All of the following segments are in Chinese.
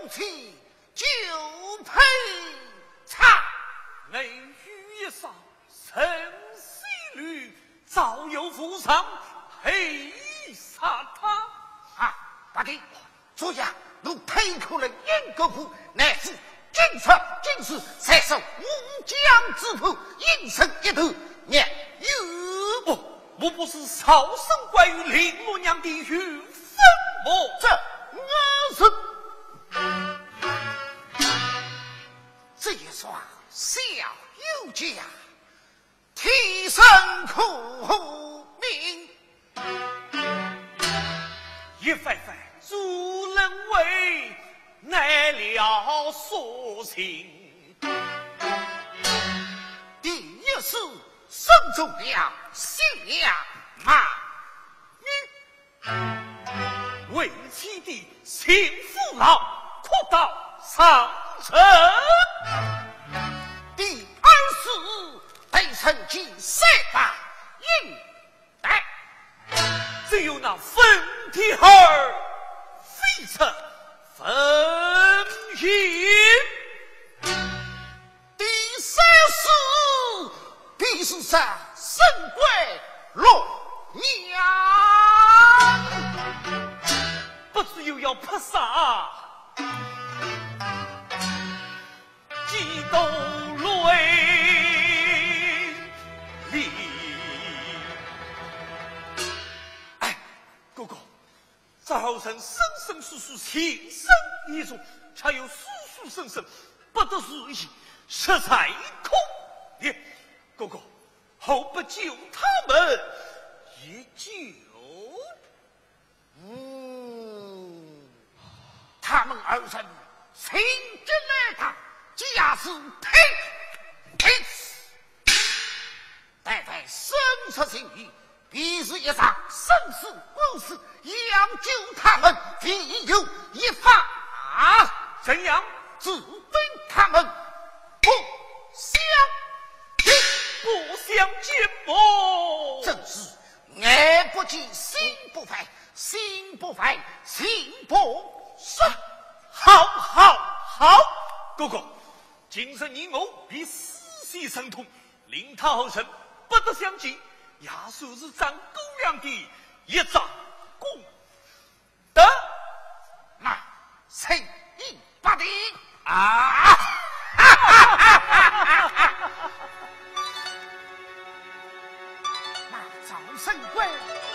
妻就配唱。 内语一上，生死律，早有负伤，配杀他。 八弟，昨夜奴推口了阴沟铺，乃是今朝今时才受武将之徒，应声一头，娘有我不是少生关于林母娘的玉分么？ 这这一双小有家，替身苦命， 一番番主人为奈了所情。 第一是生中了下马女， 为妻的幸福老，可到上层。 第二是被曾经塞把应带， 只有那分体儿非成分阴。 第三是必是上神贵龙娘， 不知又要扑杀几斗泪里。哎，哥哥，早晨生生世世情深意重，恰有叔叔生生，不得如意，实在可怜。哥哥，后不救他们，也救。 他们二人情真来他，家是配待在生死情谊，必是一场生死官司，要救他们，必有一法。 怎样？ 只非他们不相见， 不相见么？ 正是眼不见心不烦，心不烦心不顺。 好，哥哥，今日你我必死系生痛，令他后生不得相见，也算是张公良的一桩功德。 那谁应不定啊！ 那赵神贵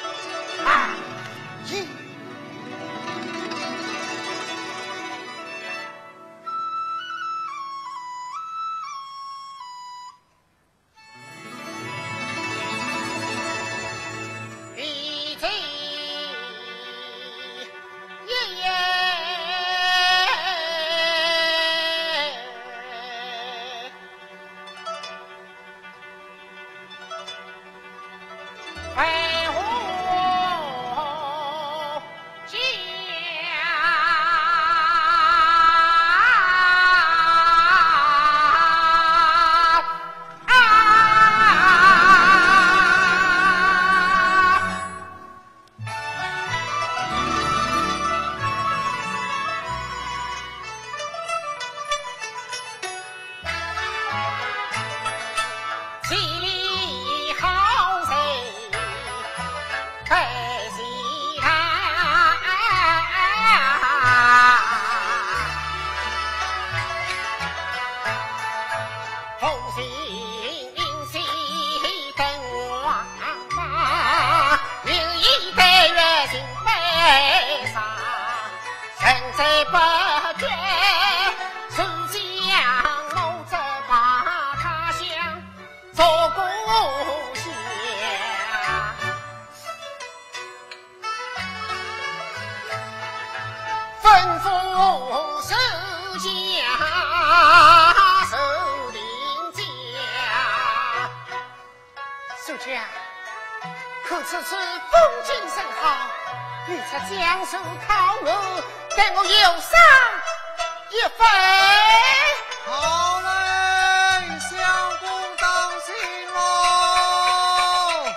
可此次风景甚好，你才将手靠我，给我有赏一分。 好嘞，相公当心喽！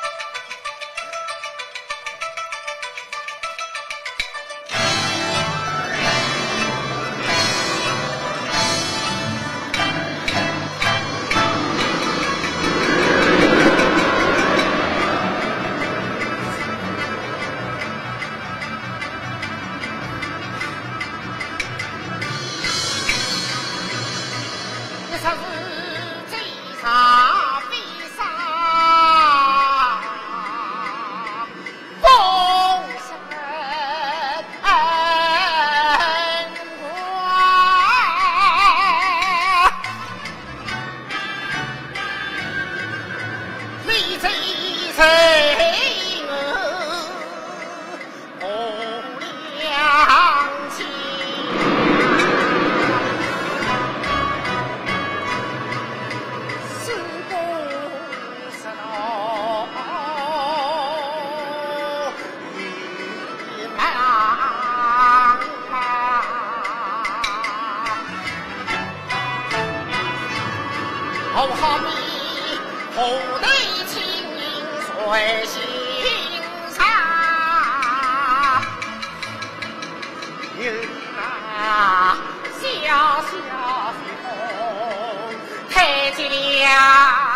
好比河内青云随心茶，有那小小的风抬起了。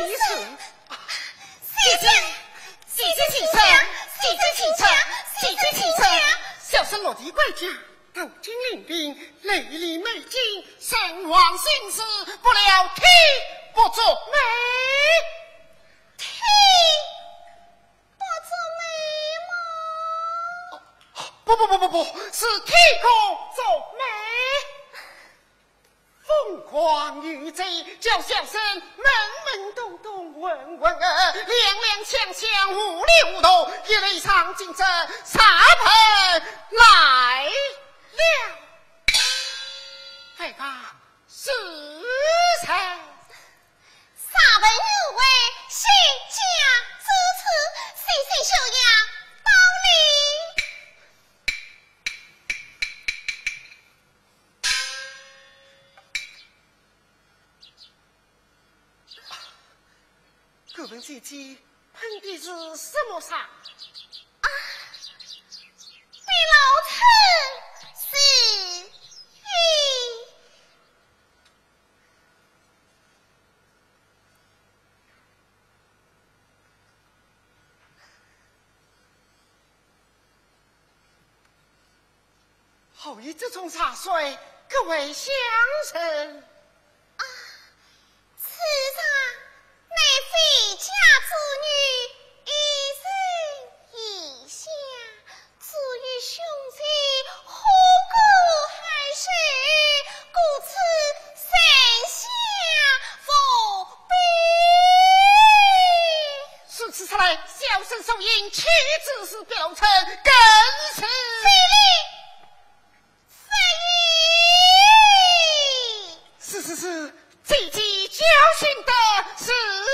意思。姐姐，姐姐请上，姐姐请上，姐姐请上。小生落地归家，斗金领兵，泪里美景，神王心事，不料天不作美。 天不作美吗？ 不，是天公作美。凤凰于贼，叫小生懵懂，文儿，踉踉无力无头，一类上进者沙盆来了。大家是谁？ 沙文有为，谁家主持，细小呀，到你。 各位姐姐，喷的是什么沙？ 啊，对老臣是玉。 后以这种茶水，各位相称。 啊，此茶乃非家之女，一人以下，至于兄弟何故害谁？故此三下伏笔。 如此说来，小生受因妻子是表称，更是非礼。是，姐姐教训的是。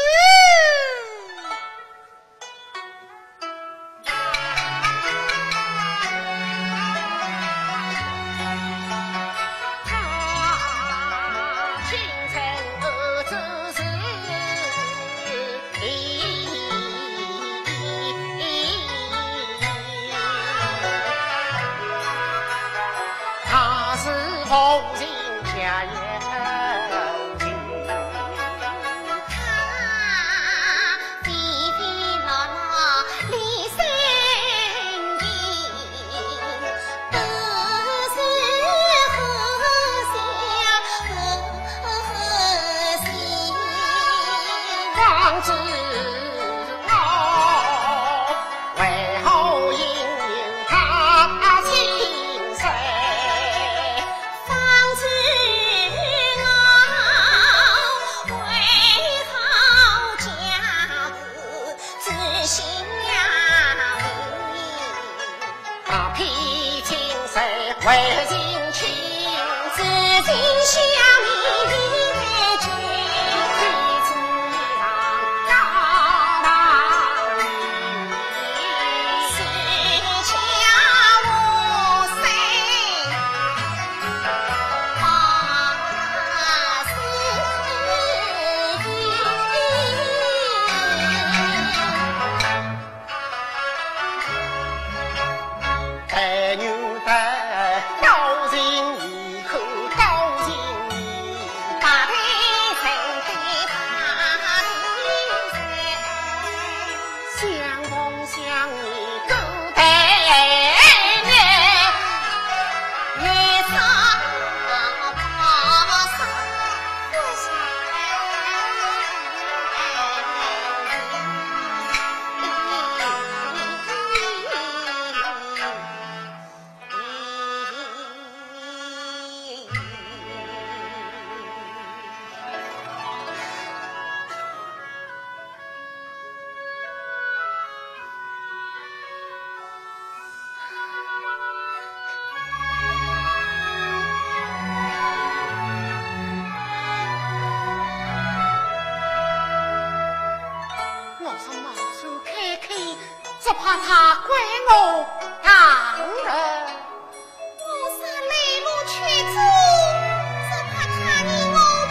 怕他怪我当人， 我是泪路去走，只怕他以我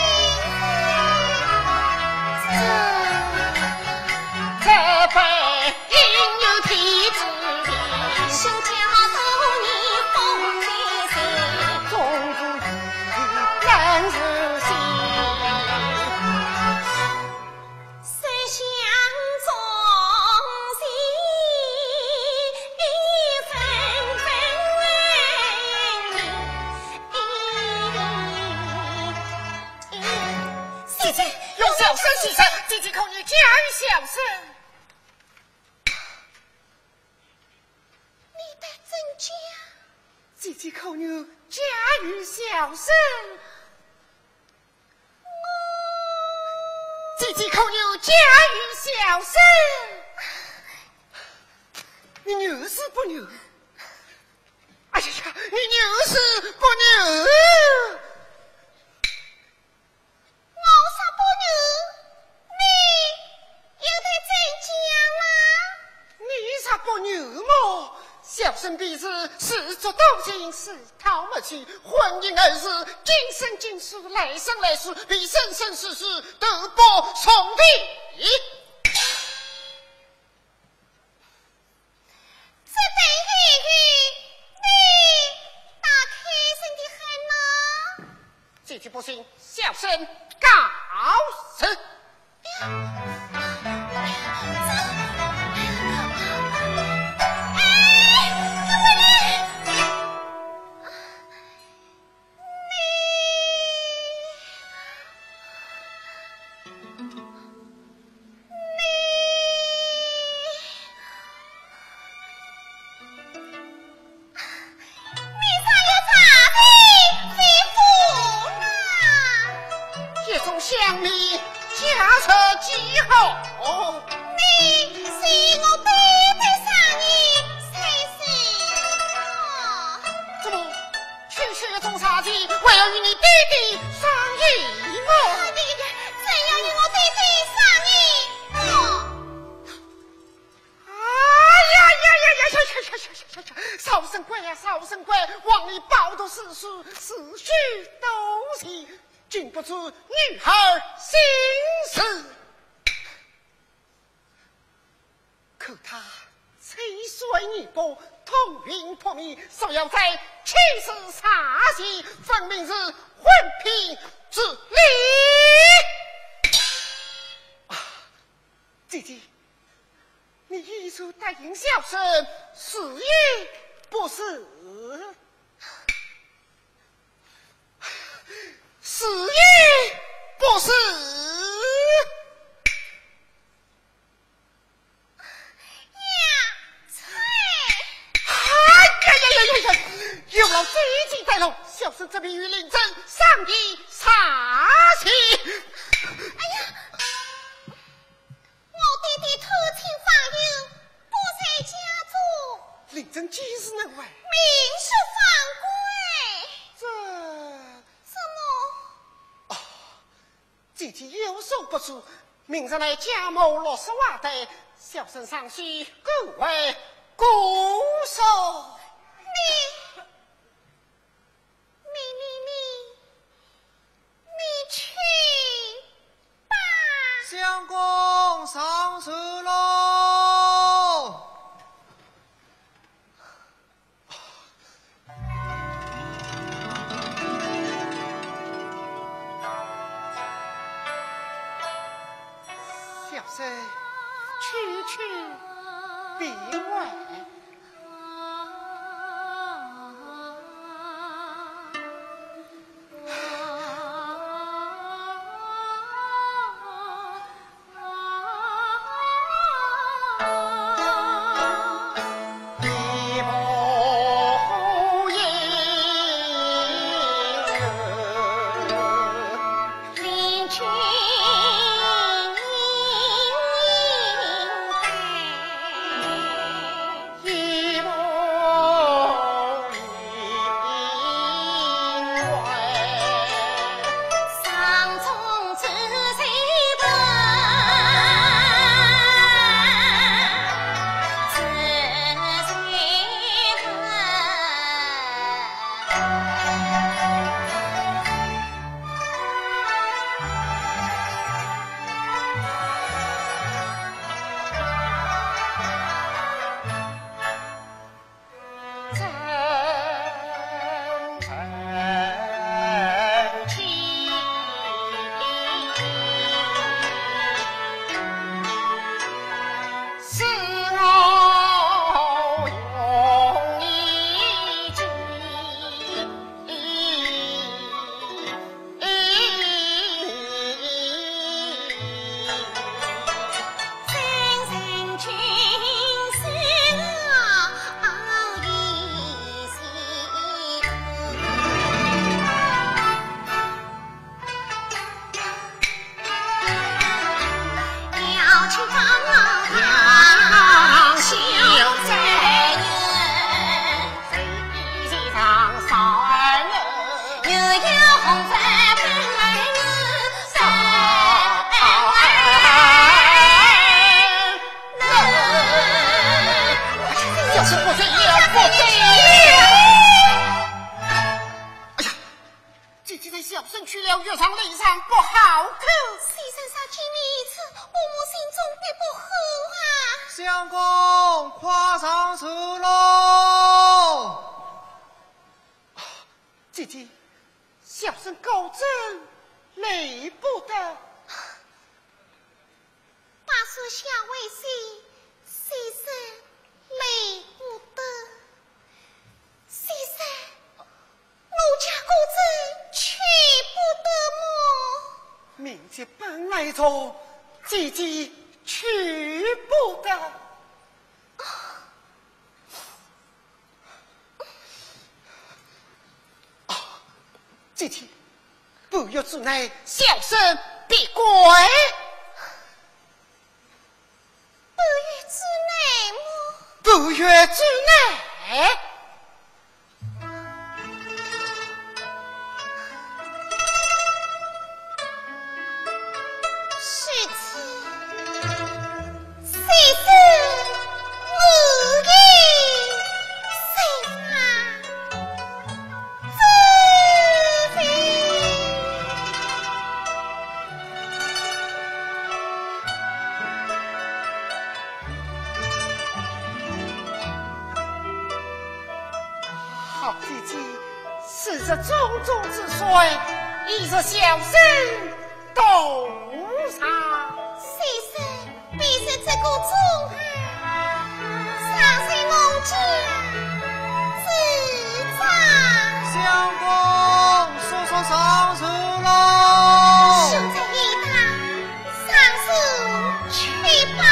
去这辈应有天之理， 休教导你风在心， 终究能是心。 小生喜生，姐姐口女嫁与小生。 你的真假？ 姐姐口女嫁与小生。姐姐口女嫁与小生。你牛是不牛？哎呀呀，你牛是不牛？ 我啥不牛？你有得真假吗？ 你啥不牛么？小生彼此事足斗金，是逃不去。婚姻二事，今生今世，来生来世，必生生世世得报兄弟。 这对你打开心的很呢。 姐姐不信，小生告辞。乡里家车几好？ 你是我背背上你谁怎么区区种茶鸡，为要与你弟弟商议么？ 怎样与我弟弟商议？ 少生乖呀，少生乖，往里报读诗书，思绪都是经不出女孩心思。可他催水你波，通云破密，所要在气势杀气，分明是混平之理。姐姐，你一手答应小生，是也不是？是也不是？有了这一计在弄，小生这边与领真上一杀气。 哎呀，我弟弟偷情访友，不在家中， 领真既是能为， 明是犯规。什么？ 姐姐有所不知，明日来家谋60瓦袋，小生尚需各位固守。 你去吧。 相公上书喽。 小生区别外。 姐姐去不得。姐姐，不要阻碍，小生必归。不越之内。 是此，谁是无意谁怕自非。 好姐姐，是这种种之水，已是小生懂上。 先生，必是这个中海，上水孟家自在。 相公，速速上书喽！ 秀才一堂，上书去吧。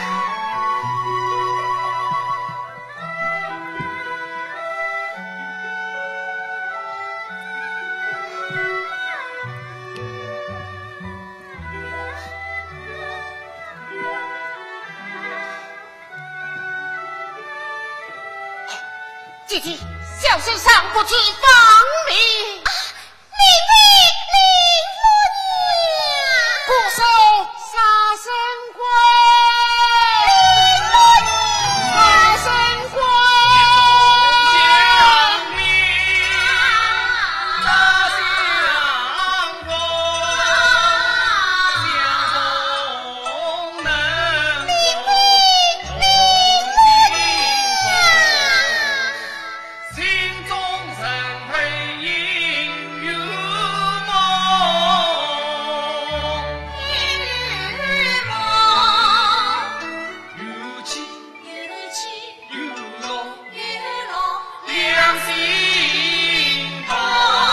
姐姐，小生上不去放你。不收杀生归，杀生归。 将命大相公，相公能心中神配应有梦。良心痛。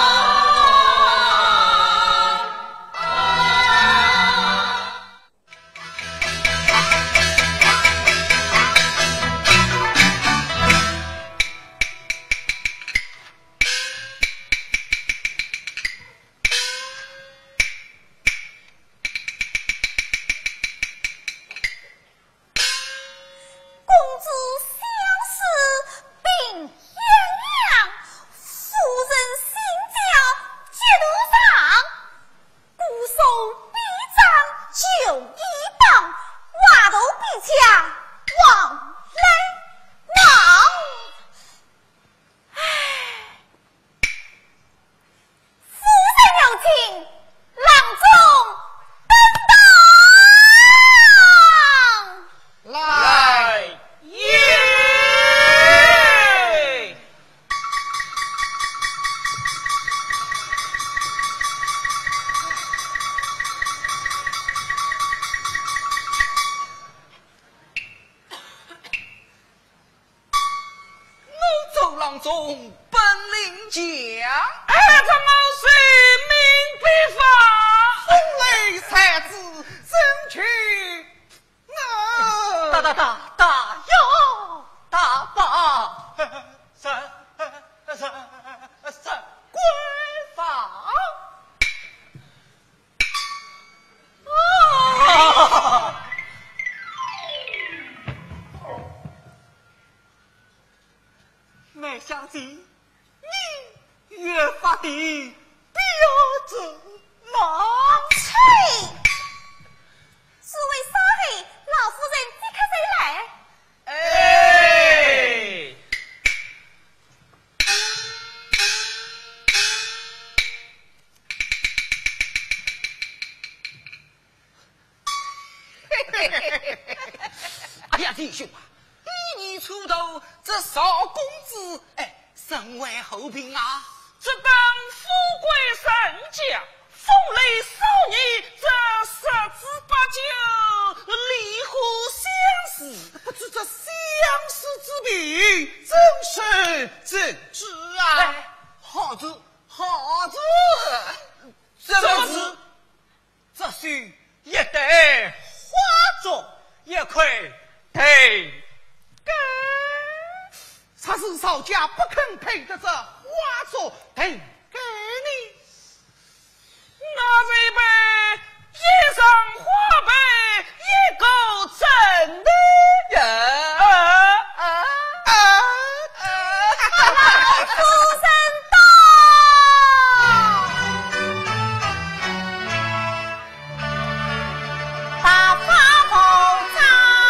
公子相思病怏怏，夫人心焦节度上，固守臂章就一棒，挖头臂枪往来往。唉，夫人有情，郎中登当。 来耶！ 奴走郎中本领强， 儿子们随命必发。 风雷才子争取打哟，打吧！三官法。没想起弟兄啊， 一年出头，这少公子身为后病啊， 这等富贵身家，风雷少年，这十之八九离婚相死， 不知这相思之病真是真知啊！ 好子好子， 这子这须一得花中，一块得根。 他是少家不肯配得这花座等给你。 那这杯一上花杯，一个真的人。 夫人到，大发豪章，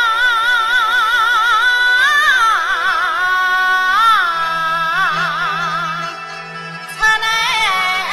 出来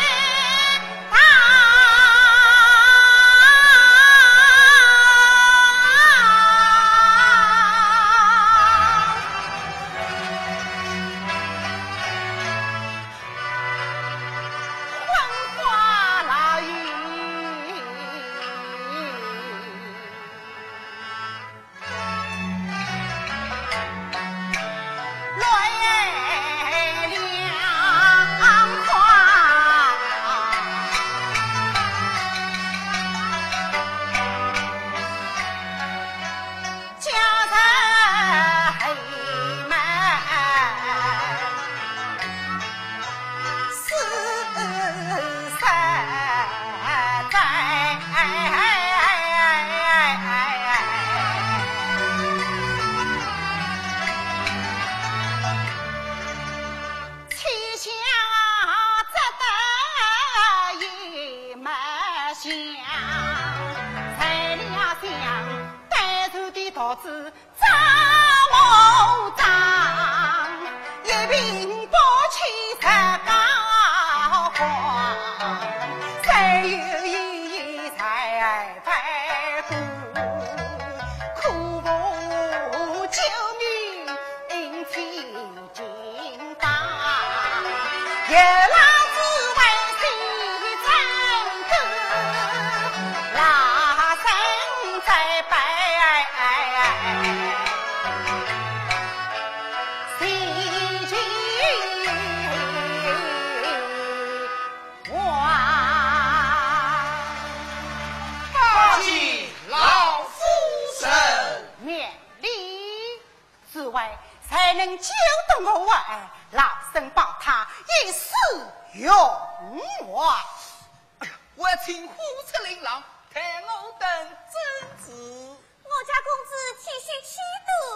桃子张某张，一瓶宝气十高黄，谁有一才白骨，苦无救命天尽当，夜郎自为心真歌，拉声在白。才能救得我儿，老身保他一世永我。 我请呼出令郎，抬我等真子。 我家公子气息气度，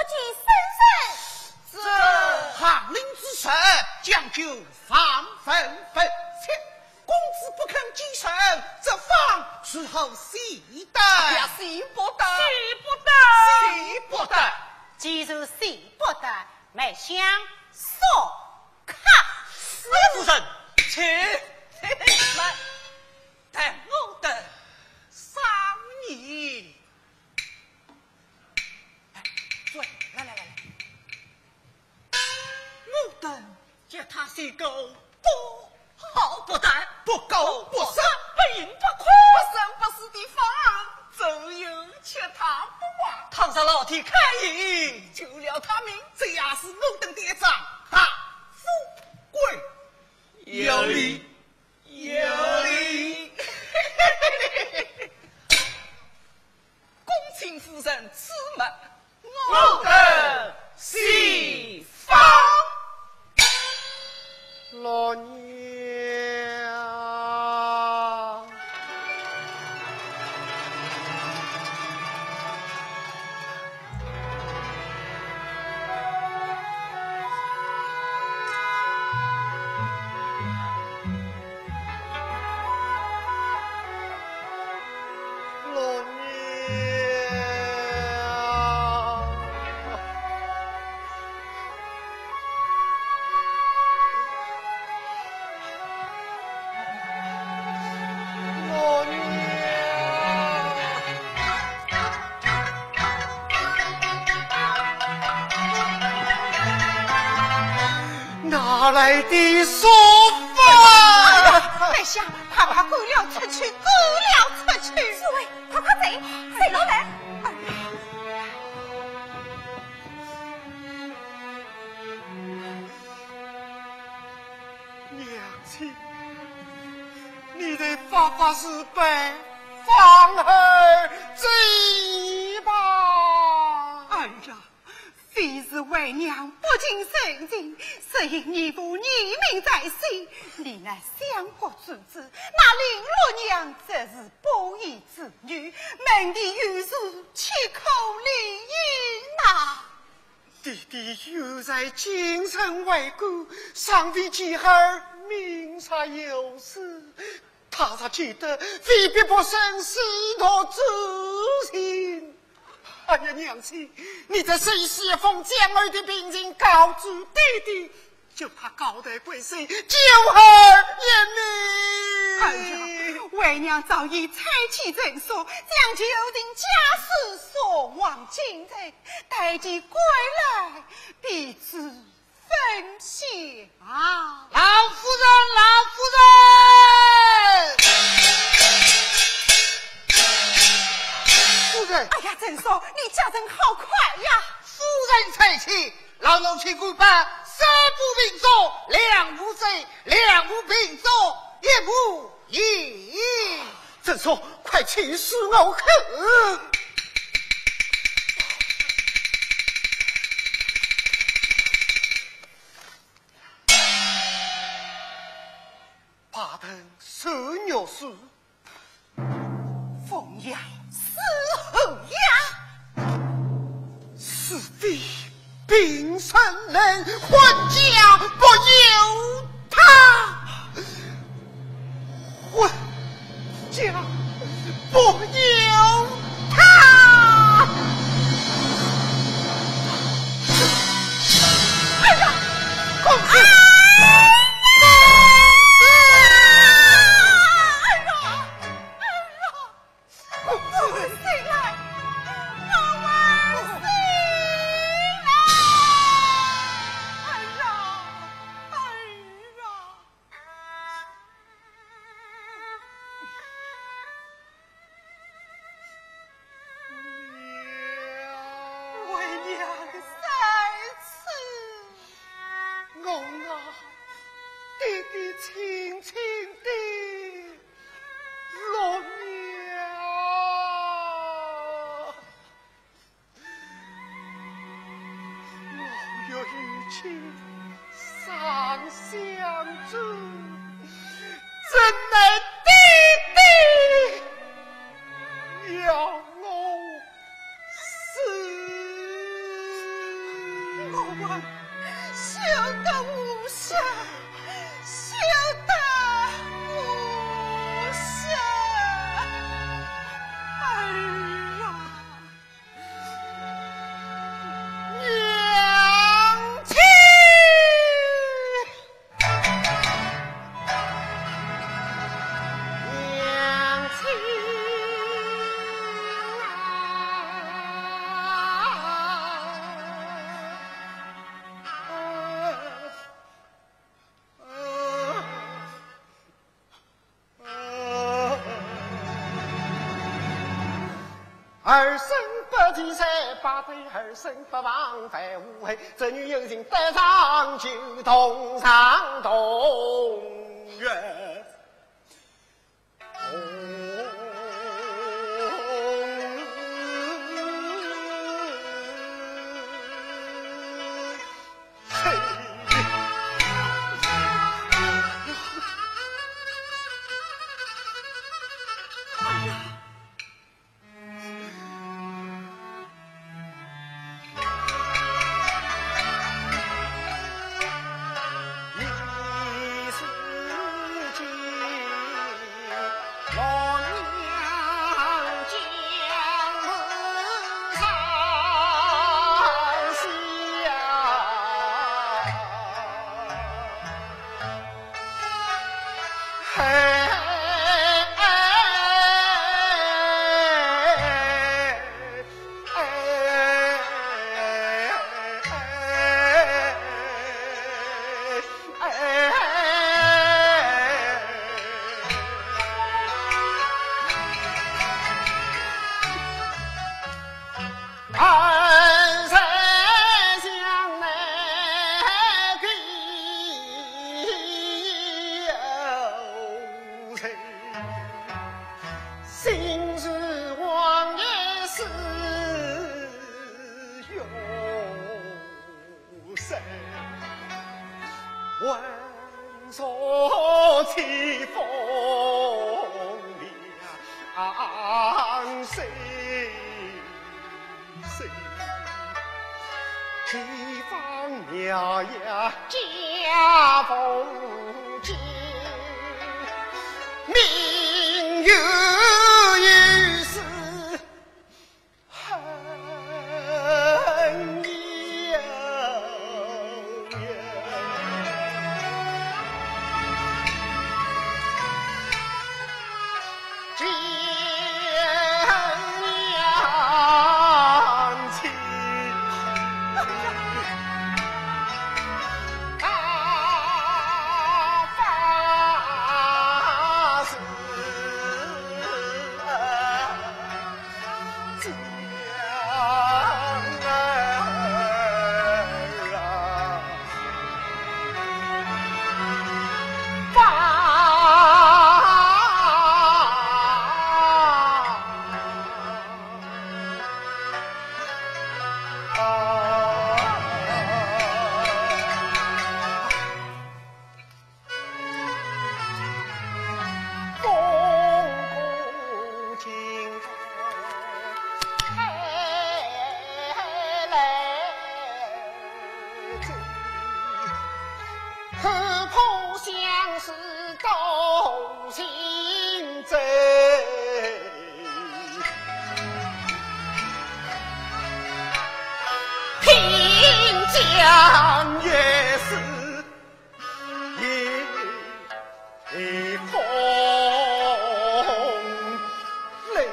不惧生这行令之神讲究防分分切，公子不肯继承，这方时候喜得呀，喜不得， 喜不得， 喜不得。 既然喜不得，迈向所看。 夫人，请来，待我等商议。坐，来，我等叫他是个不好不但不够不生，不赢不亏，不生不死的方，只有吃他不忘。倘若老天开恩，救了他命，这也是我等的一场大富贵。 有理。 哪来的说法？ 在下怕他走了出去，走了出去。 四位，快快走，谁都来。 娘亲，你得发誓拜放儿走吧。 儿啊，非是为娘不尽圣情，是因义父义命在心。你乃相国之子，那林若娘则是不义之女，门第有事，岂可理应呐？ 弟弟又在京城为官，上帝记儿明察有事，他才觉得非必不生，使他知情。哎呀，娘亲，你这随写封将儿的病情告知弟弟，就怕高抬贵手，救儿哎也命。 呀，为娘早已采取正所，将其有定家事送往京城，待其归来，彼此分享。 老夫人，夫人， 哎呀，正所，你家人好快呀！ 夫人才去，老奴去官办，三不并作，两不罪，两不并作，一不义。正说，快去使我看。怕等受虐书， 凤阳死后呀！ 是非并生人，婚家不由他，婚家不由他。 哎呀， 公子。儿孙不计赛，八对儿孙不枉费无悔。这女有情得上就同上同月。 今日王爷是有神，闻说起风凉谁？提防苗呀家风景，命运于是很遥远。江月是一风雷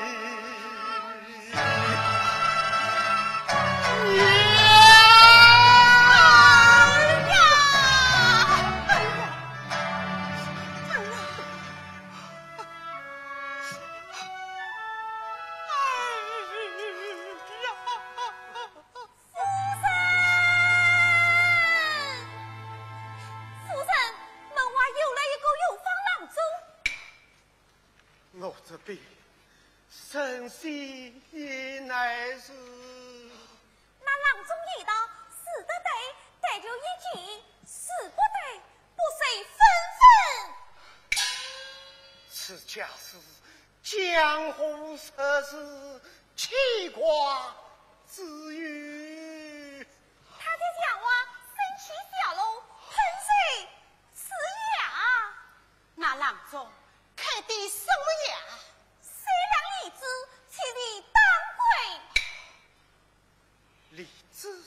我这边生息乃是那郎中一道死得得，得就一尽；死不得，不遂分分。 此家是江湖测试气卦之语。 他就讲我生起小龙喷水死呀！ 那郎中开的什么呀？ 谁让李子起你当归？ 李子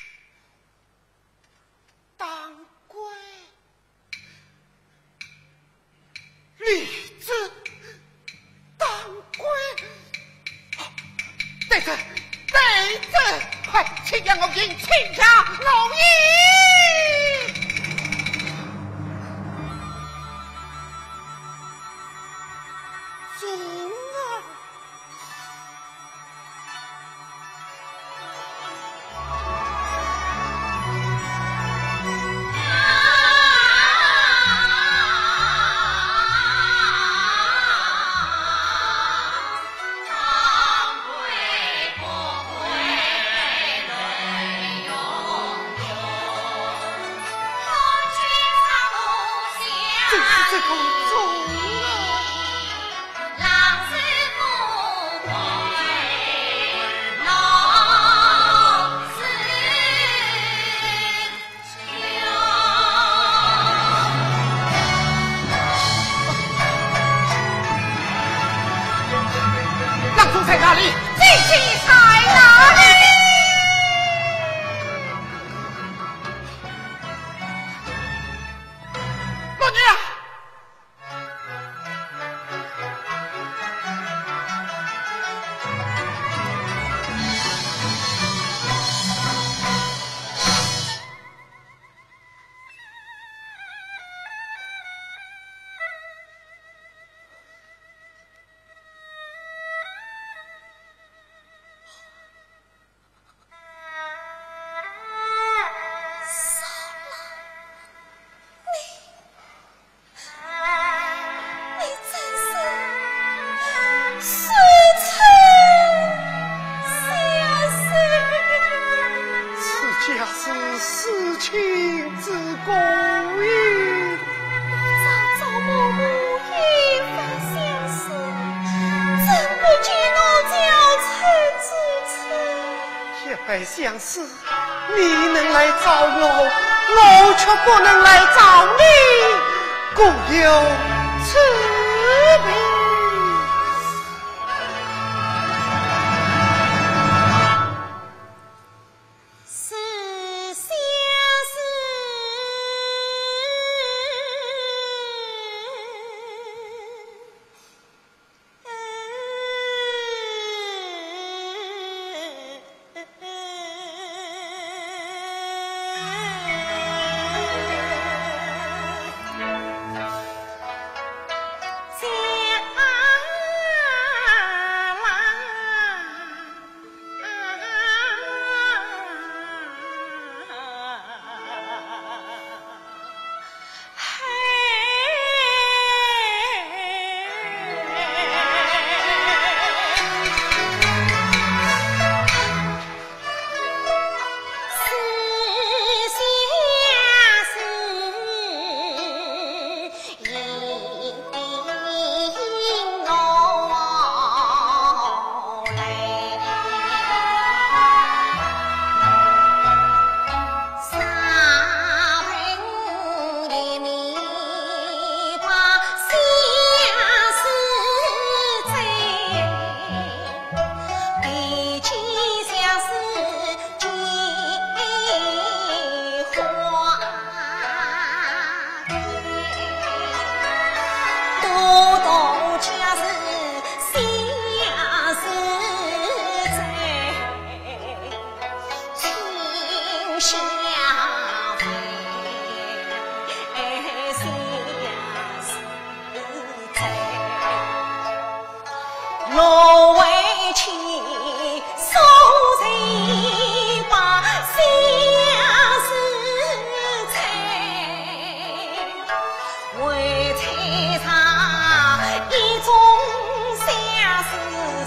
当归，李子当归，对子，对子，快请将我进，请下老爷。在哪里？ 自己在哪里？ 老娘。 来相思，你能来找我，我却不能来找你，故有此理。 我为妻送人把相思采，为采茶一种相思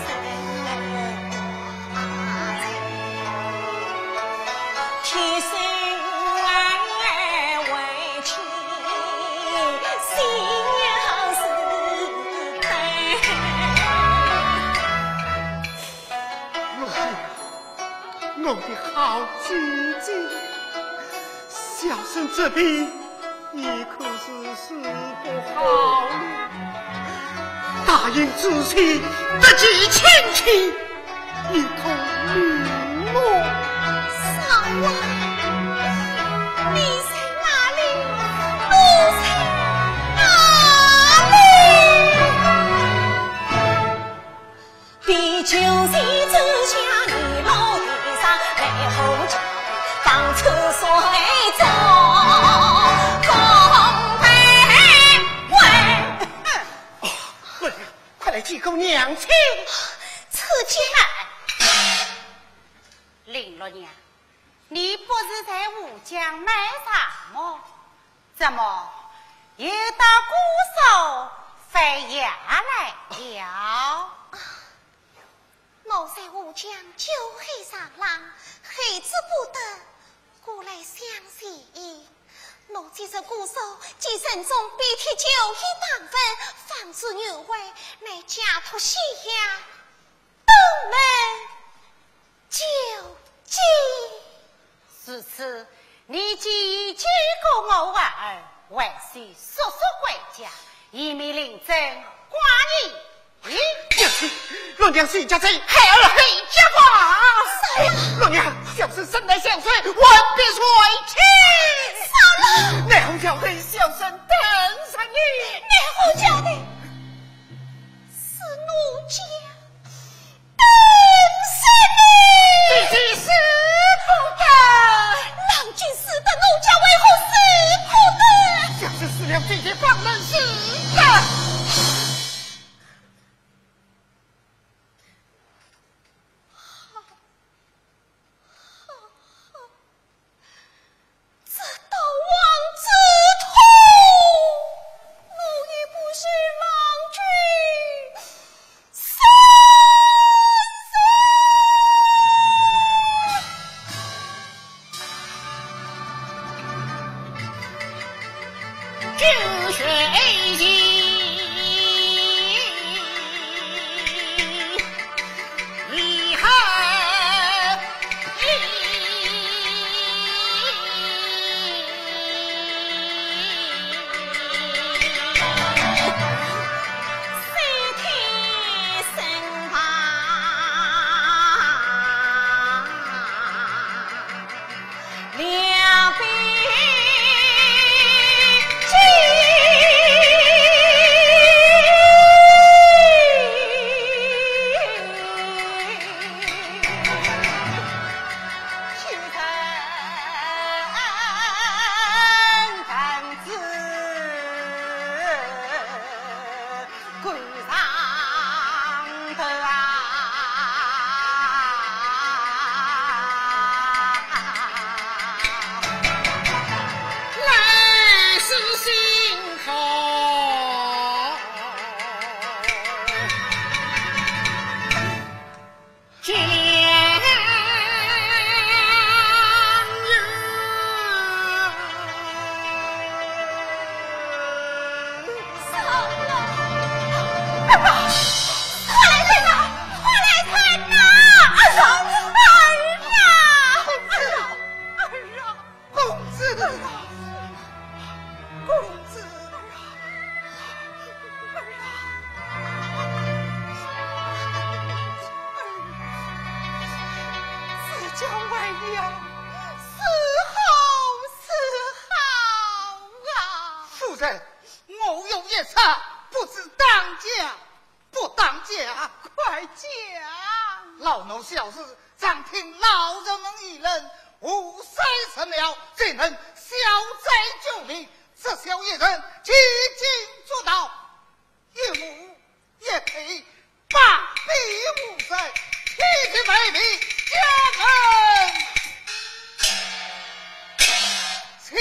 天生为妻相思采。 我的好姐姐，小生这边已可是死不好了。答应之前得及亲戚，一同与我。 少王，你在哪里？我在哪里？第九日之下，你老地上来后家当厕所走，公杯问。 快快来祭叩娘亲！ 此间来。 林老娘，你不是在吴江买啥么？怎么又到鼓手飞牙来了？ 我在吴江酒黑上浪，黑之不得，故来相信。我既是鼓手，既身中鼻涕酒意旁分，方知女会乃家徒西呀，东门救济。 如此，你既举过我儿，为须速速回家，以免令朕挂你。 娘亲，老娘是一家贼，孩儿黑家寡。老娘，小生生来相随，万别随亲。 嫂了， 奈何叫黑小生等上你？ 奈何叫的是奴家等死你？ 弟弟死不得， 郎君死的，奴家为何死不得？ 小生死了，弟弟方能死的。 这刀王之徒，我也不是了。 不知当家不当家，快讲！ 老奴小事，常听老人们议论，无塞成了，怎能消灾救民？这小一人几经做到，一母也配把臂无塞，一直为民家门。请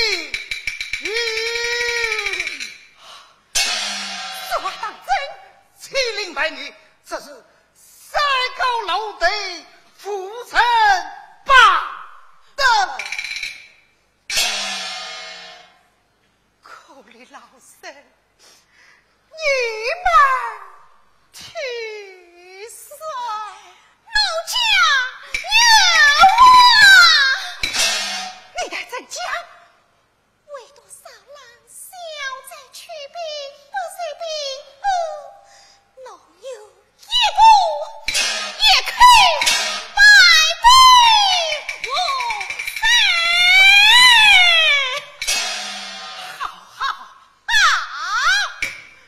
允。 这话当真？ 欺凌百女，这是山高楼低，浮沉霸道。 可怜老身，你们听说， 奴家冤枉！ 你在怎讲？ 唯独少郎小在去病，不是病，老有一步也可以拜对我好好好，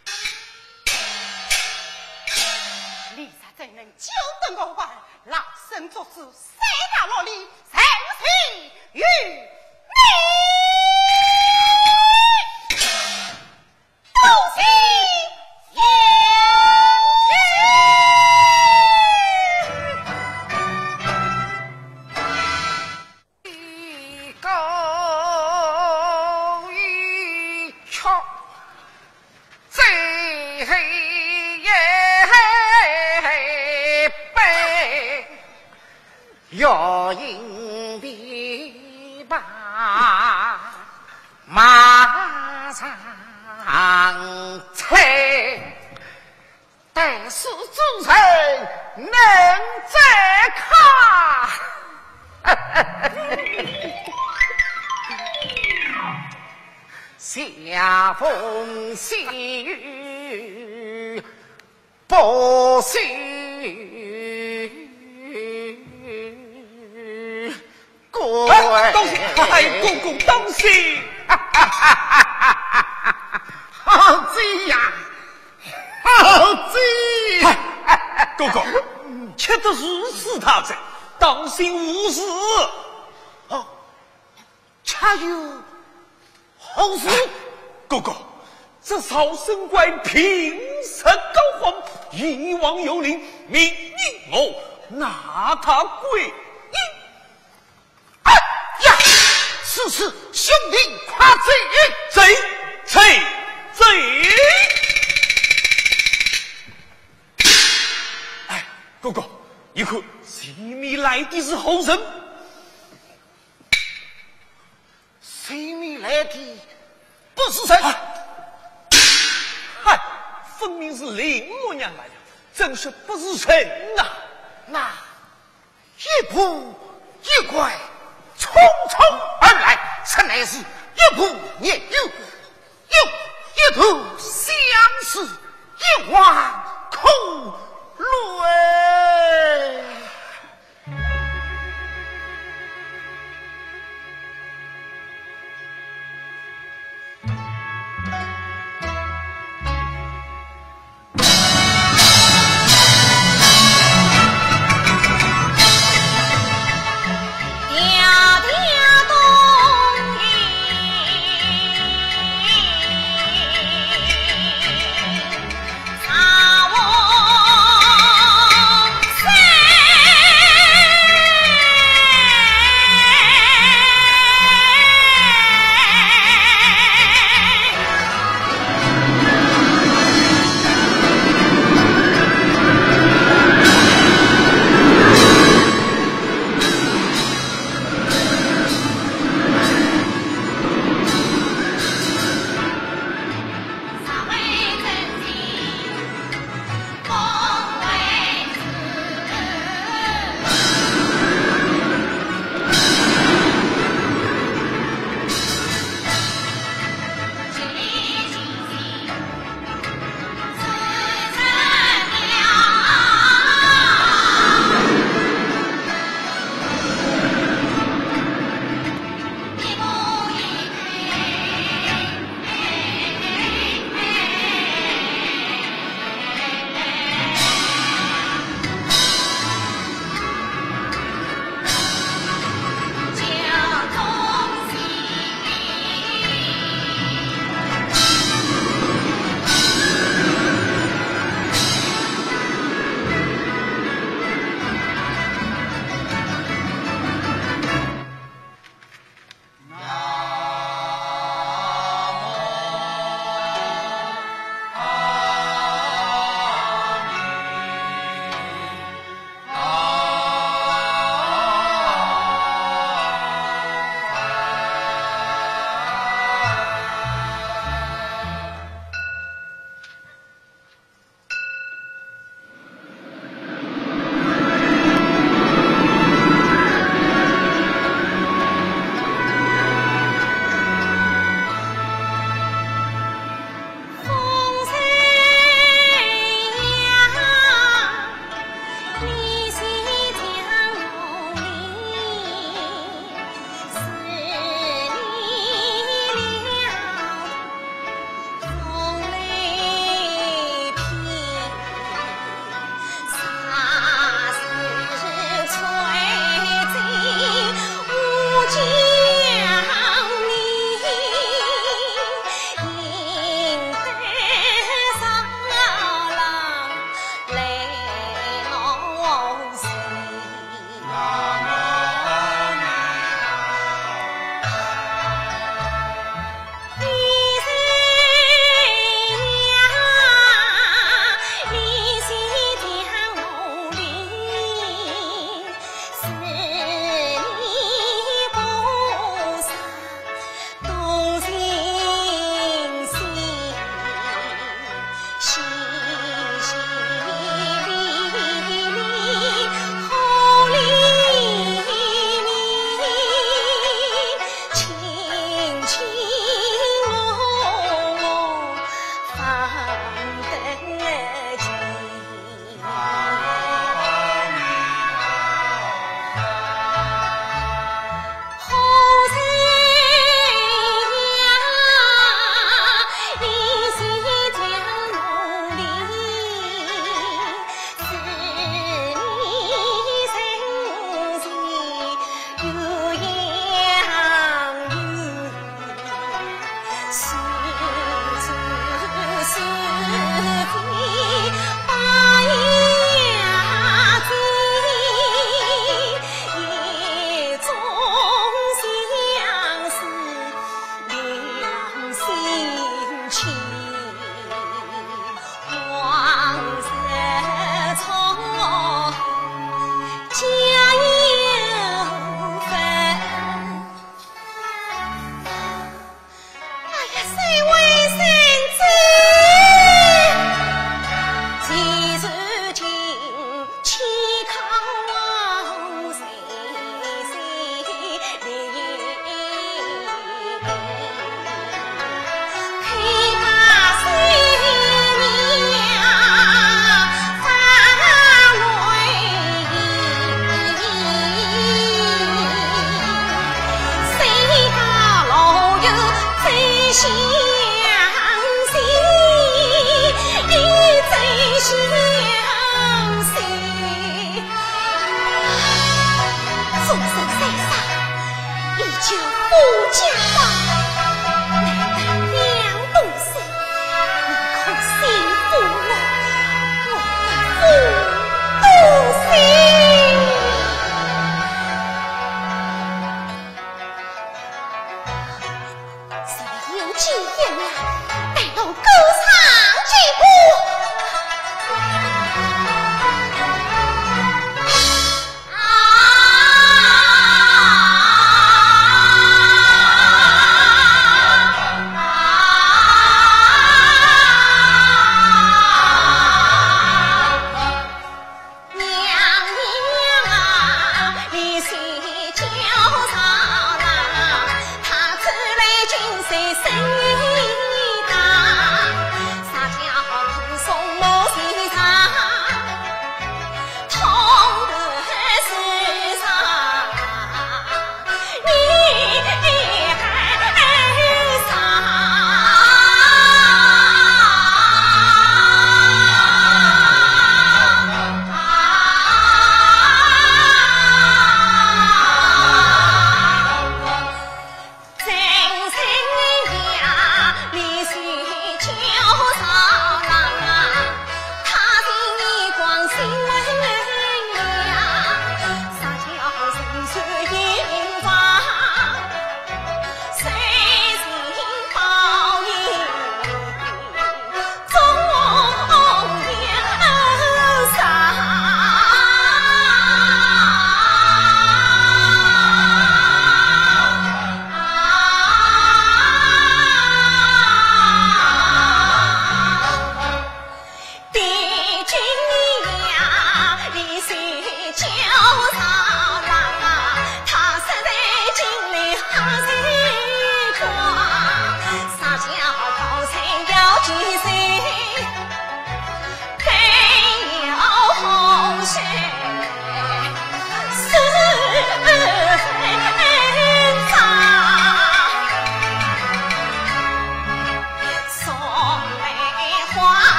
李啥怎能久等我完？老身做事谁大落力，谁无情于你。 不行言一高一翘，最也背，要引的把马上踩，但是主人能再看。夏风细雨不许过。 当心！哎，公公当心！ 好贼呀！好贼！ 公公，吃的如此他在，当心无事。 哦，恰有好事。 公公，这少生怪平时高皇，一往有灵，命令我拿他归阴。 哎呀！此次兄弟夸贼！ 哎，公公，一看西米来的是后人， 西米来的不是谁？ 嗨，分明是林母娘来的，真是不是人呐！ 那一步一拐，匆匆而来，实乃是一步也有，一头相似，一往空泪。 啊！我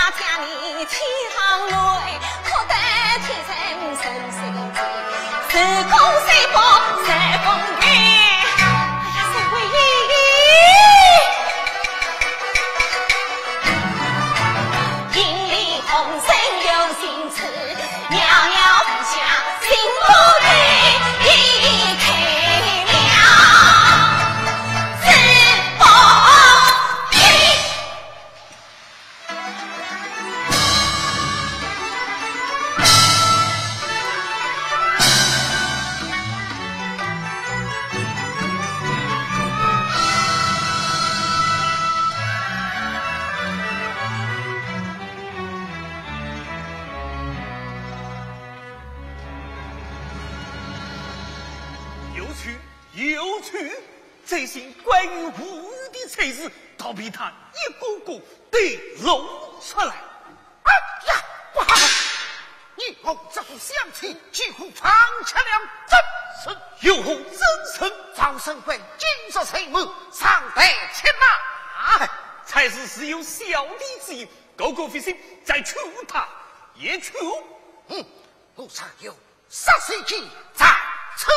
家你天行来，可得天生神圣子，是公是婆是公爷。 有趣，这些关于吴玉的才子，倒比他一个个被露出来。 哎呀，不好！你我这副相亲几乎放弃了真身， 有何真身？ 赵生贵今日谁谋上得牵马？ 才子是有小弟之意，高高飞行，再求他也求。 路上有杀水计在此。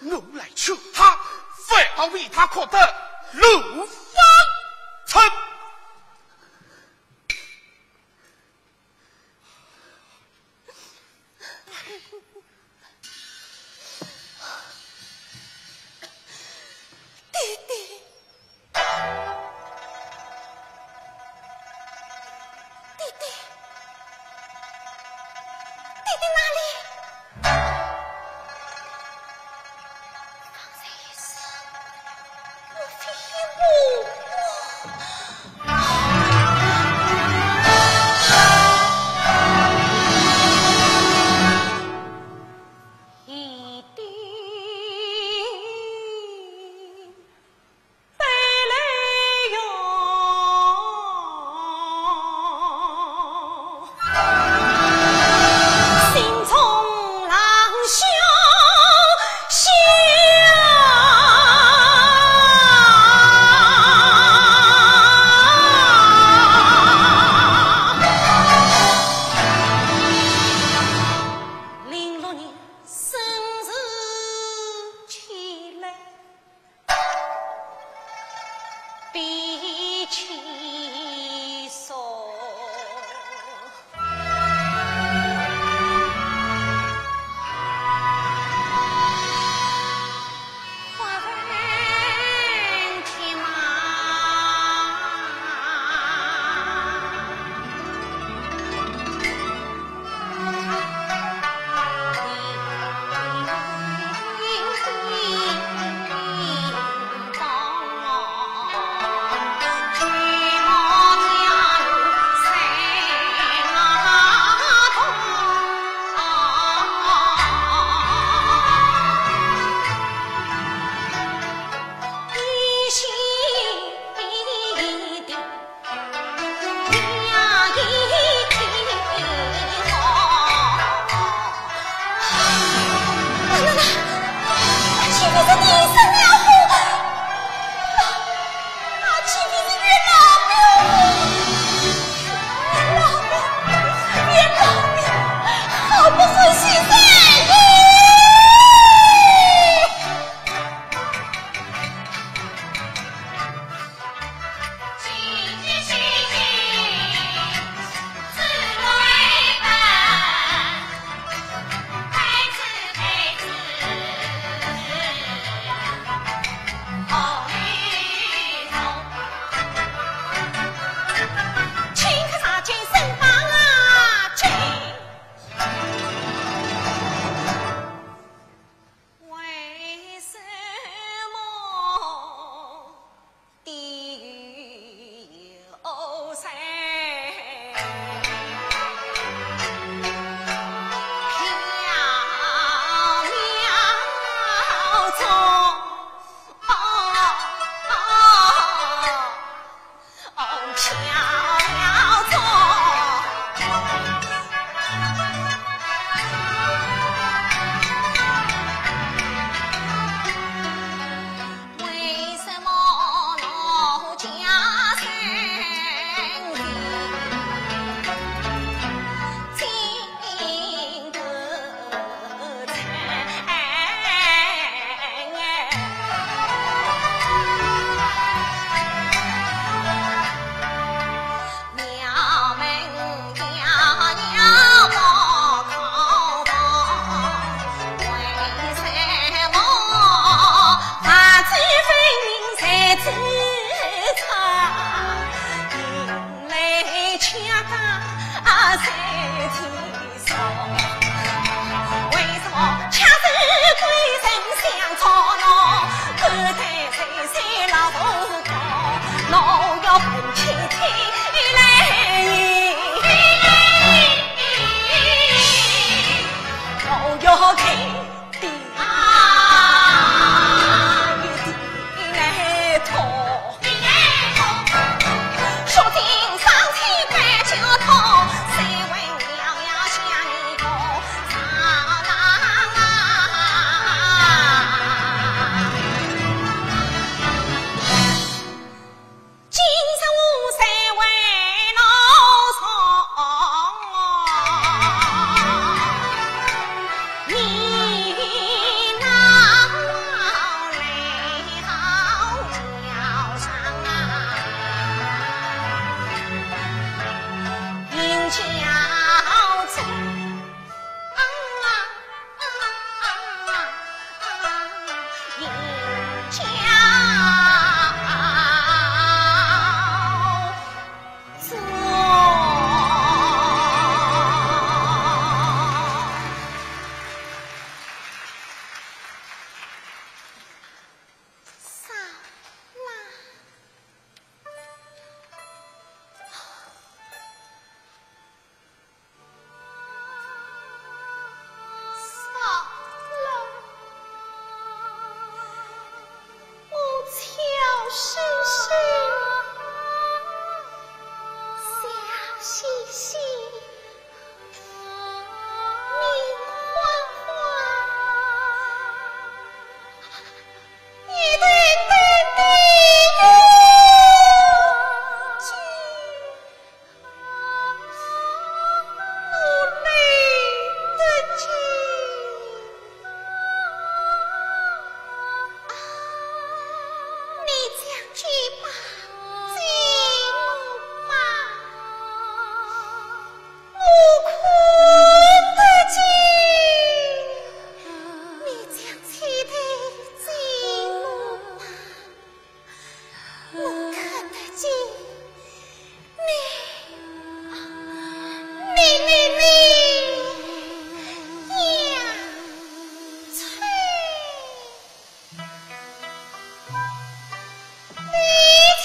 我来求他，反而为他可得陆方成。 弟弟，弟弟，弟弟哪里？方才也是，莫非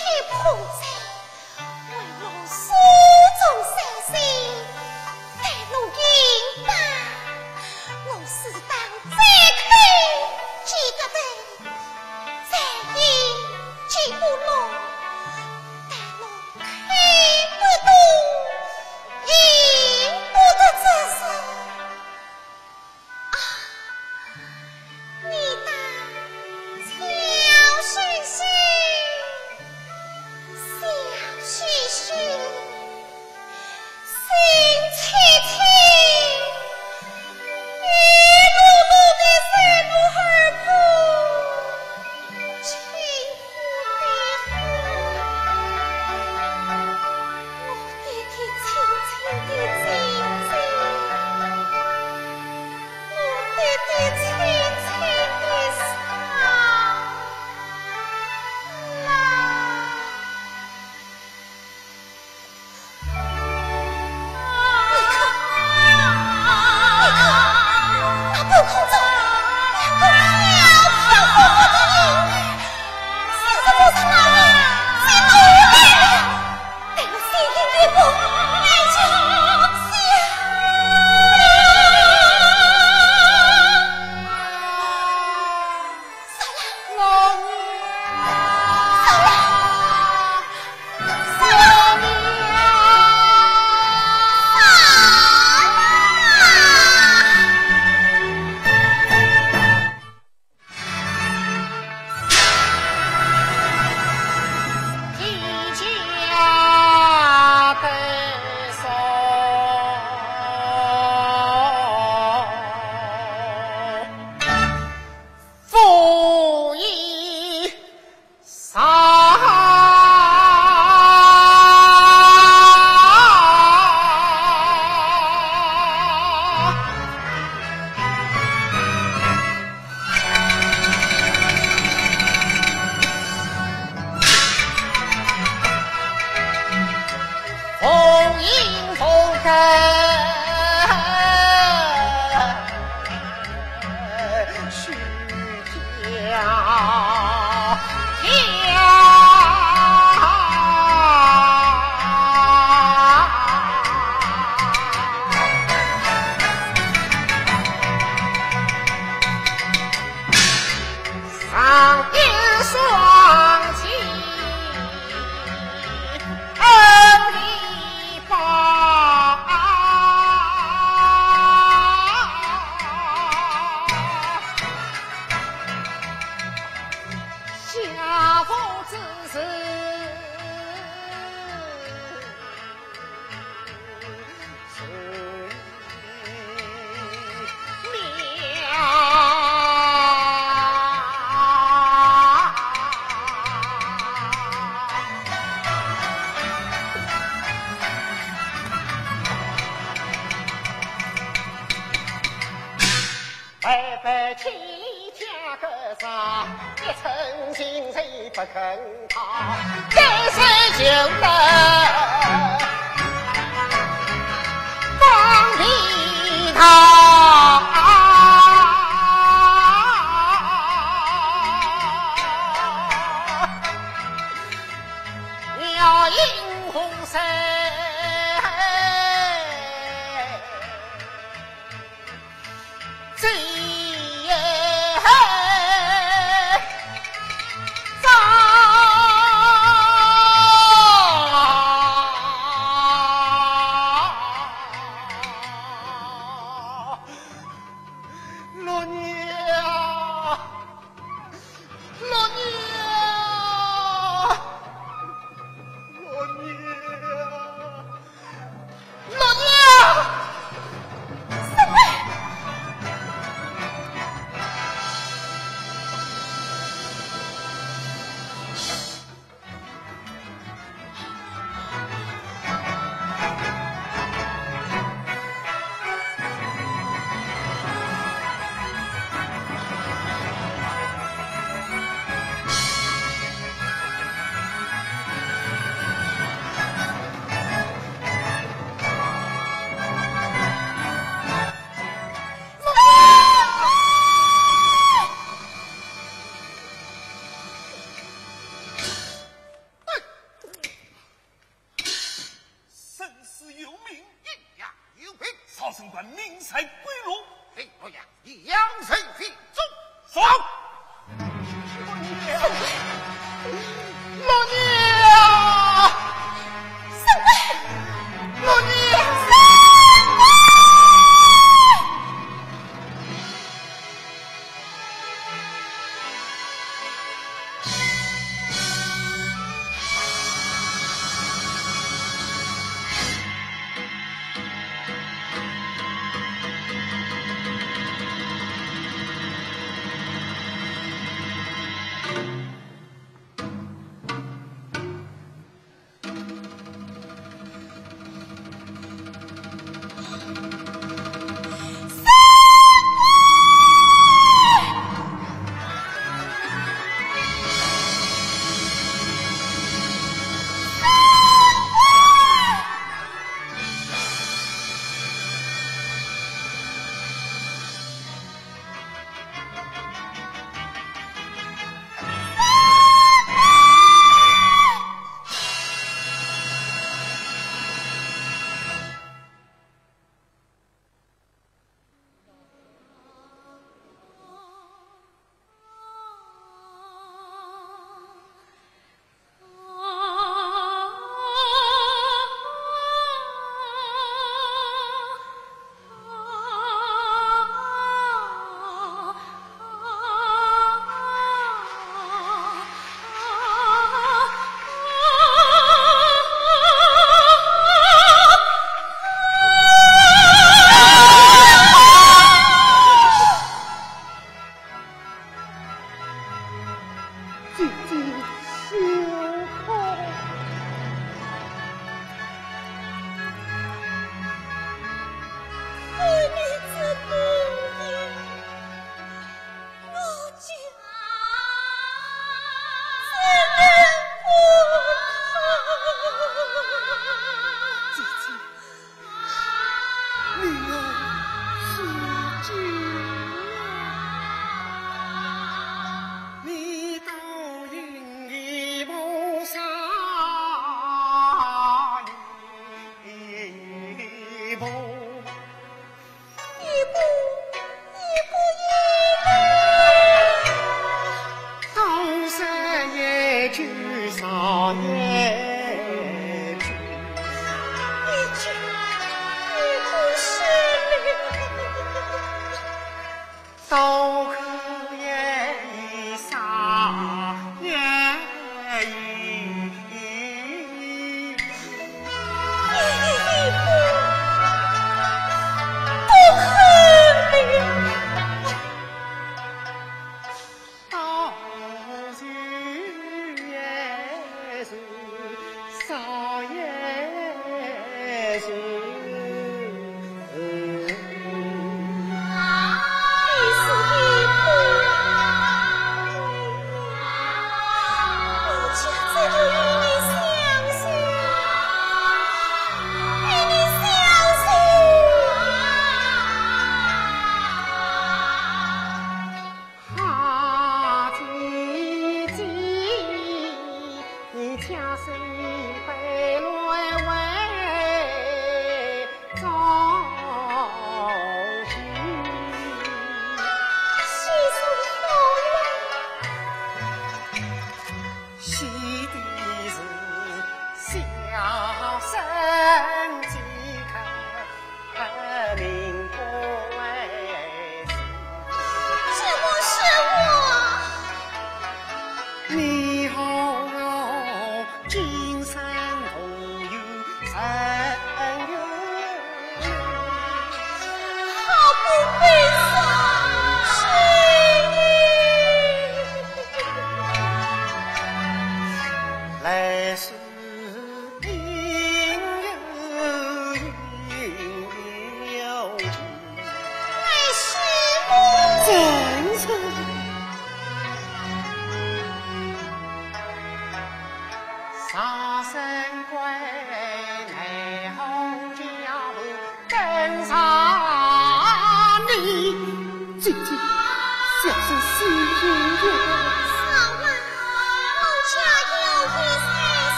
不肯逃，这是就得放屁逃。要迎红色，这才归路。 林洛阳，扬声并奏， 走。 老娘，老娘。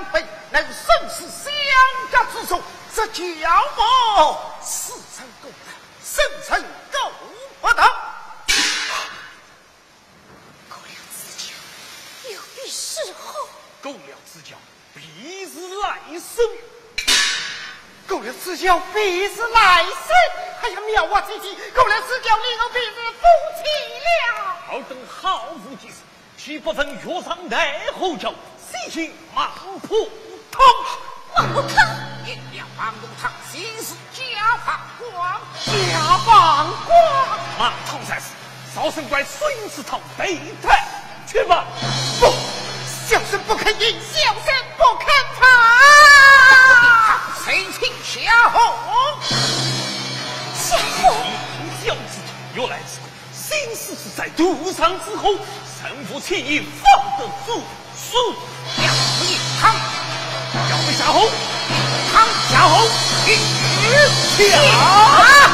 相配，能生死相加之中，这叫我死生共担，生生够不得。 狗粮自教，有必事后。 狗粮之交，必是来生。 狗粮之交，必是来生。哎呀，妙蛙姐姐，狗粮之交，你我必是夫妻了。 好等好夫即是，岂不分月上内后脚，西行芒普汤。 芒普汤， 饮了芒普汤，心是家法光， 家放光。 芒汤才是，少神怪孙子汤备胎，去吧。 不，小生不肯饮，小生不肯尝。 谁请下红？ 下红， 小子又来此，心思是在肚上之后，胜负气已放得住数。 要不一汤， 要不下红， 汤下红， 一下。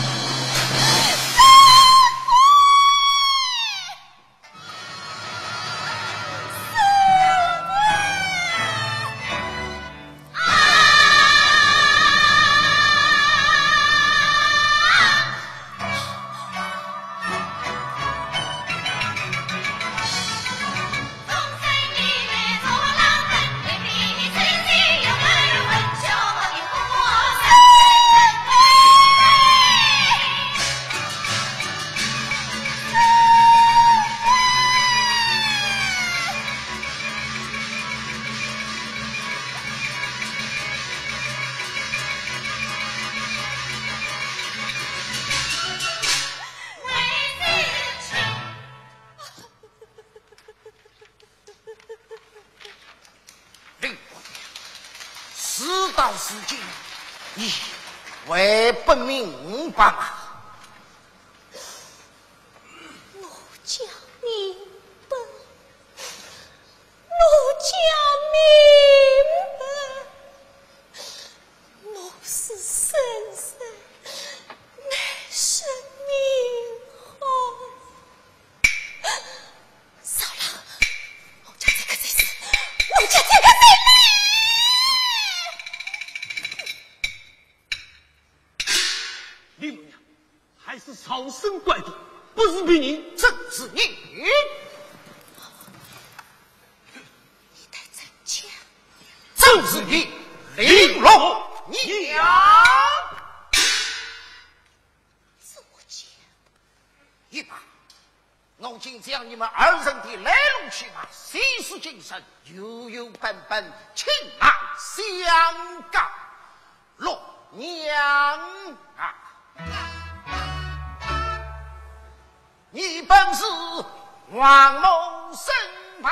事到如今，你还不明白吗？ 我讲明白，我讲明白，我是生生乃生命好。嫂郎，我家这个才是，我家这个才是。 李母娘，还是少生怪多，不是比你正是你。 你太zan家， 正是你玲珑娘。 是我家。 一把，我今将你们二人的来龙去脉细思谨慎，悠本本，请来相告。洛娘啊！你本是王某身旁，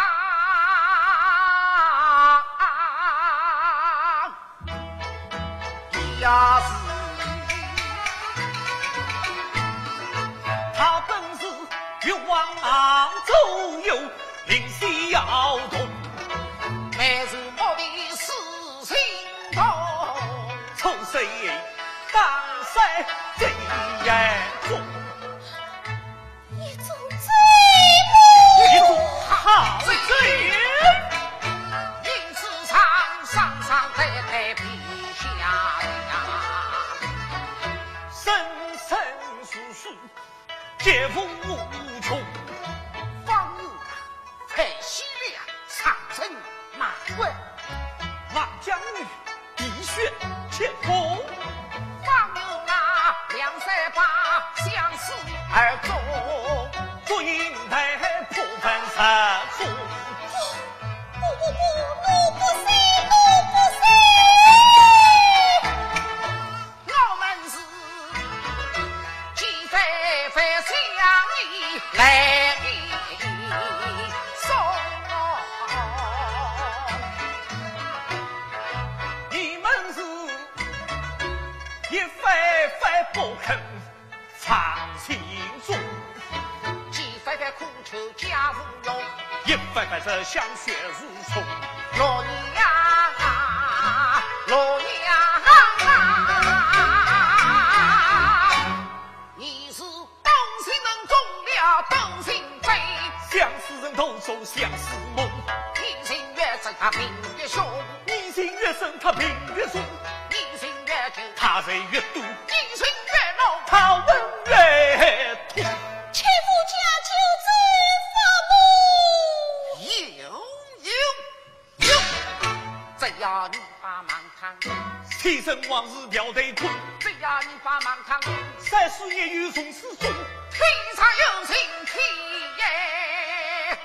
要是他本是越王周游，灵犀要动， 每日我的事心痛。 臭谁当塞最严重， 一种一种好罪。 因此上得陛下呀， 生生世世皆负无穷， 方有太西凉长城马关， 望将女滴血切腹， 方有那两三把相思而终， 祝英台破凡杀出。 奴不信， 我们是几番相依来送。 你们是一番不肯藏心中， 几番苦求家无用， 一番这香血如冲。 罗娘啊，罗娘啊，你是东行人中了东行贼， 相思人头走相思梦， 天生月正他明月凶。 越深他病越重， 你心越久， 他人越多， 你心越浓， 他问越痛。 切夫家救子有，只要你把忙扛， 天生往事掉对空， 只要你把忙扛， 三世也有从此中， 天上有情天也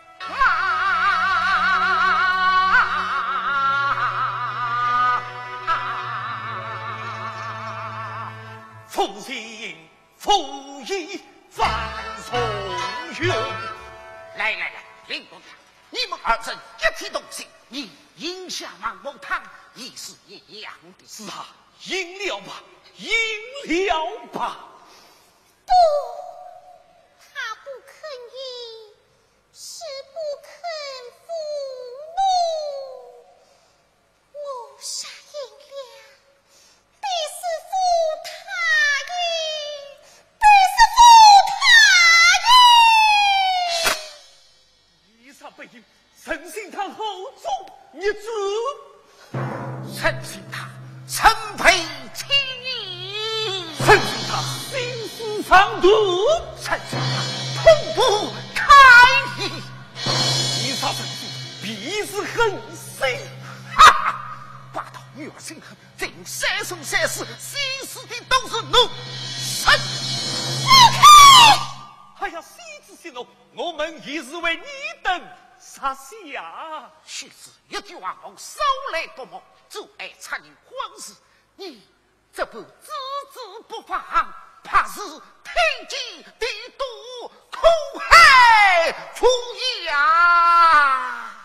父亲父义放从远。 来，林公子，你们二人一体同行，你饮下芒果汤也是一样的。 是啊，饮了吧，饮了吧。 不，他不肯饮，是不肯服奴。我杀饮了，必是负他饮，必是负他饮。 以上背景，诚信他后中一子， 诚信他臣配其意， 诚信他心思长度， 诚信他痛不开意。 以上诚信必是狠心。 哈哈，霸道女儿心狠，这种三生三世，死死的都是奴臣。 还要西子息怒，我们亦是为你等杀下。 须知一句话后，手来夺目，就爱插人婚事，你这般置之不放，怕是推己地毒，苦害父养。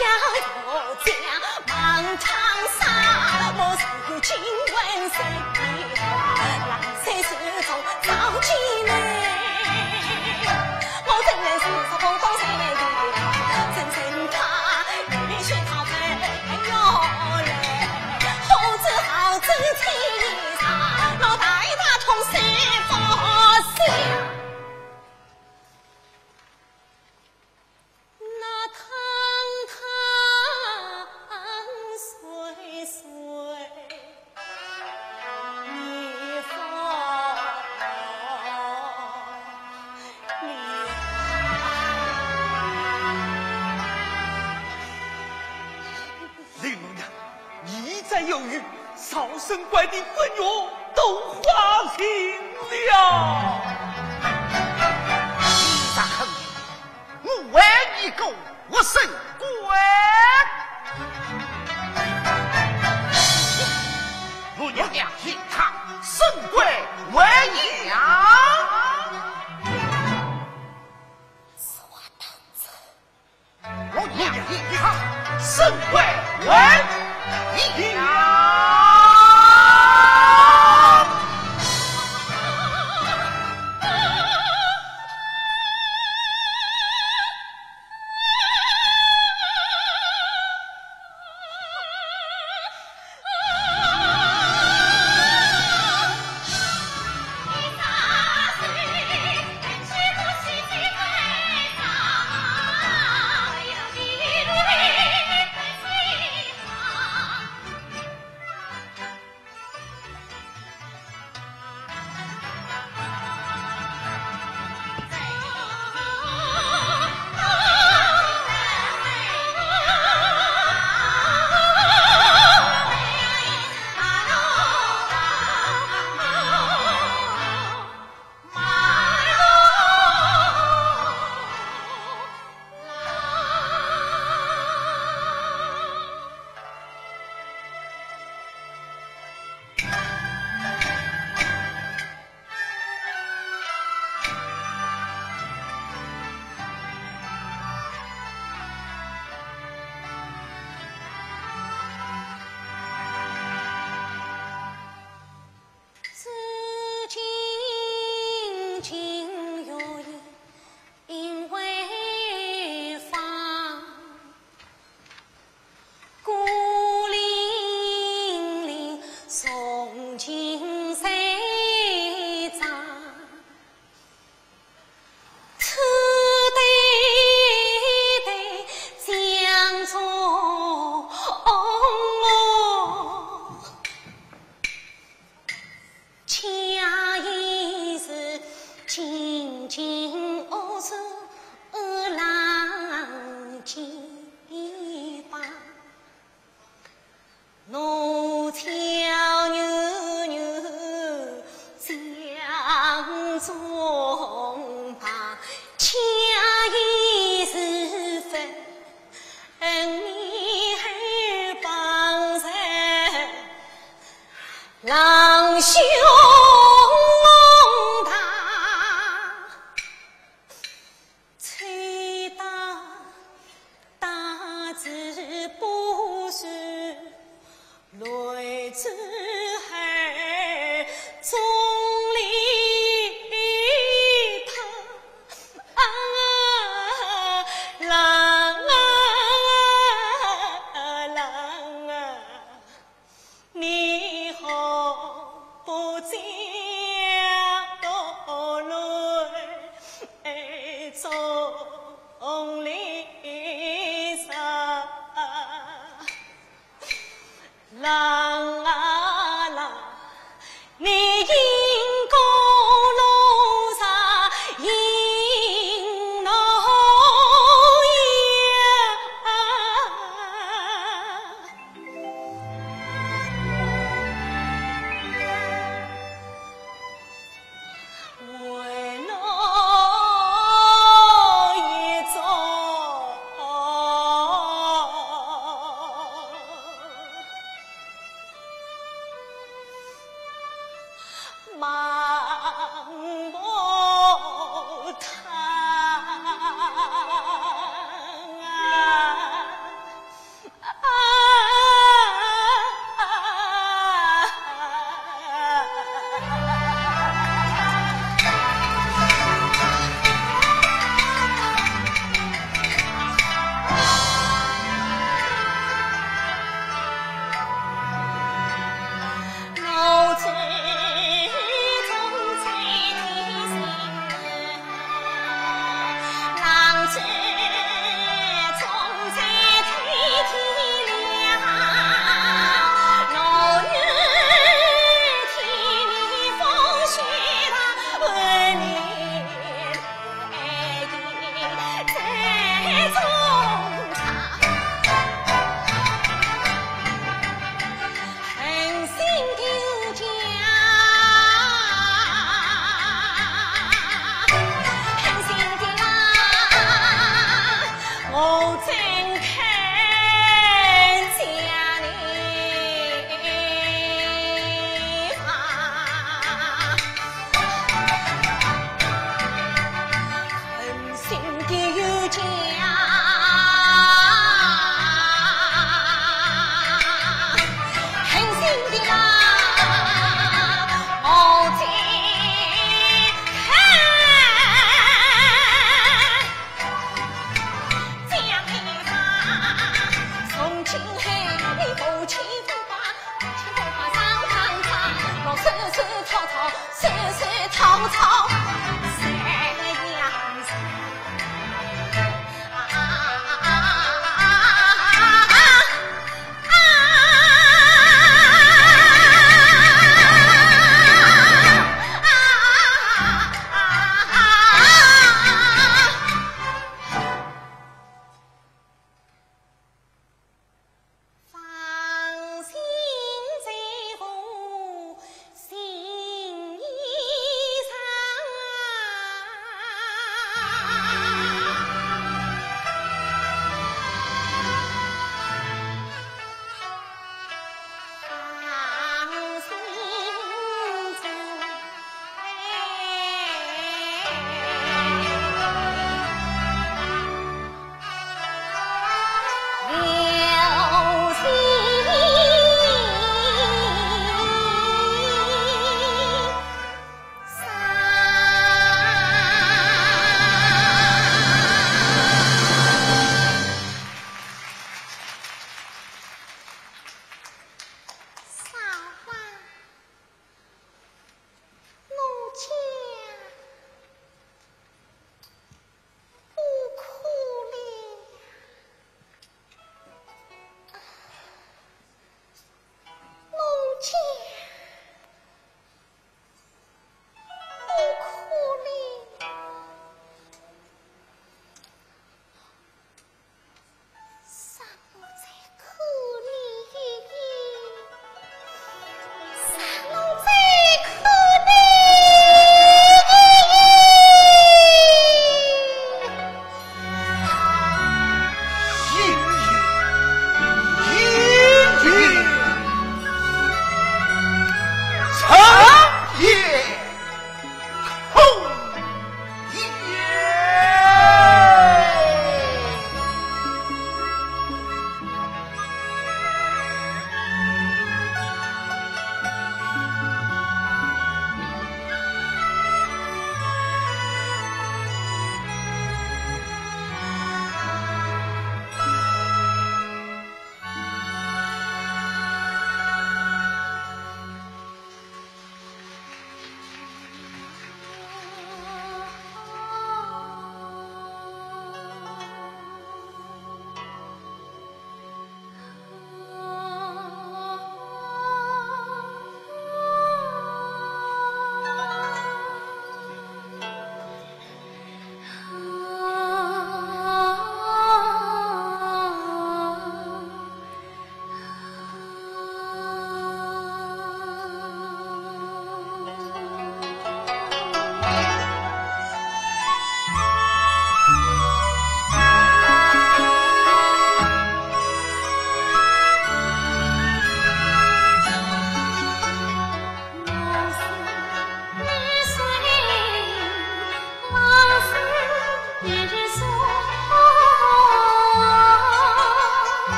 郎兄。